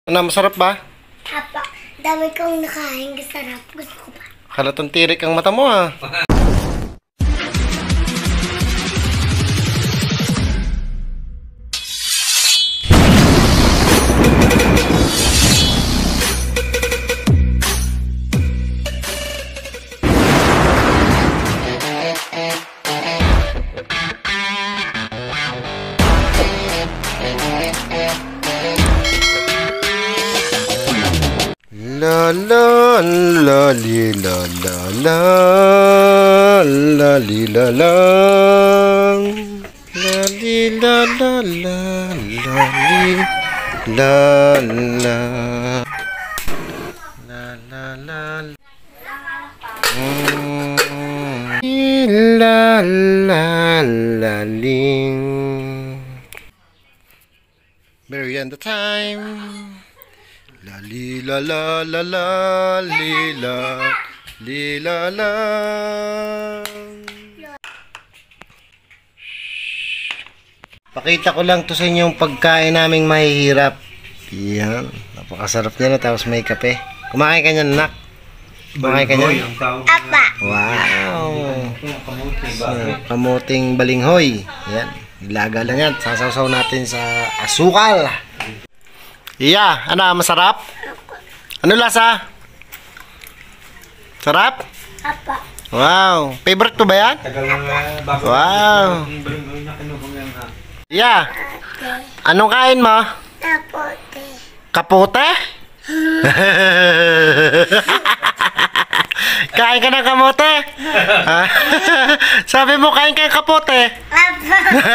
Ano, masarap ba? Apa, dami kong nakain. Sarap. Gusto ko pa. Halatang tirik ang mata mo ah. La la la li la la la la li la la la li la la la la li la la la la la la la la ling. Bury the time. La li la la la la li la la. Pakita ko lang to sa inyo yung pagkain naming mahihirap. Yan, napakasarap niya na tapos may kape. Kumain ka niyan, nak. Kumain ka niyan. Apa. Wow. Kamuting balinghoy. Yan, ilaga lang yan. Sasawsaw natin sa asukal. Iya, ano, masarap? Ano lasa? Sarap? Apa. Wow, favorite ko ba yan? Wow. Iya, anong kain mo? Apote. Kapote? Kain ka ng kamote? Ha? Sabi mo kain ka ng kapote? Apa.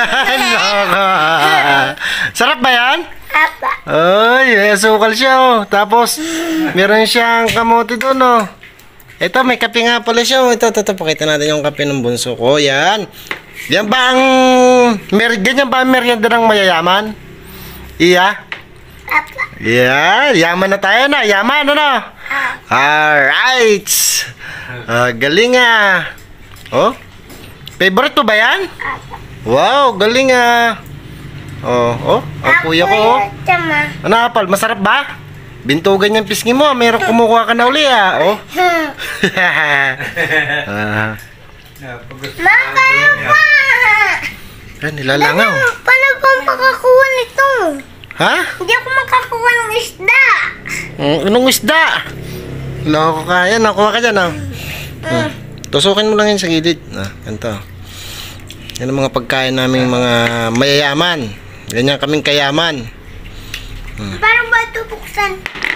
Sarap ba yan? Apa. Ay, sukal siya oh. Tapos, meron siyang kamote doon oh. Ito, may kape nga pala siya oh. Ito, pakita natin yung kape ng bunso ko. Yan. Yan ba ang... ganyan ba ang merienda ng mayayaman? Iya? Apa. Yeah, yaman na tayo na. Yaman, ano? Alright. Galing ah. Oh? Favorite mo ba yan? Wow, galing ah. Oh, kuya ko oh. Tama. Ano apal, masarap ba? Bintugan yung pisngi mo, meron kumukuha ka na uli ah. Oh. Mama pa. Nilalangaw. Paano ba makakuha nito? Ha? Hindi ako makakuha ng isda. Anong isda? Loko ka. Yan, nakuha ka dyan ah. Tusukin mo lang yan sa gilid. Ganito. Yan ang mga pagkain naming mga mayayaman. Ganyan kaming kayaman. Paano ba ito buksan?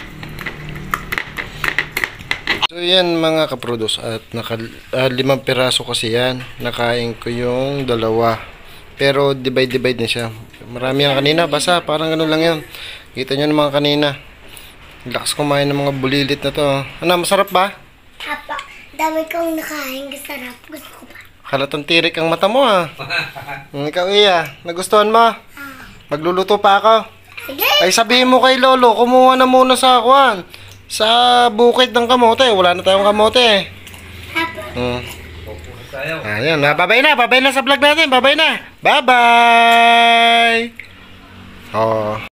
So yan mga kaprodos. At 5 piraso kasi yan. Nakain ko yung 2. Pero divide na siya. Marami yan kanina. Basta parang gano'n lang yan. Kita nyo naman kanina. Lakas kumain ng mga bulilit na to. Ano, masarap ba? Apa, dami kong nakain. Sarap. Gusto ko pa. Halatang tirik ang mata mo ah. Ikaw iya, nagustuhan mo? Magluluto pa ako. Sige. Ay sabihin mo kay Lolo, kumuha na muna sa akuan. Sa bukid ng kamote. Wala na tayong kamote. Apa. Ayan, babay na sa vlog natin. Babay na. Bye-bye. Oh.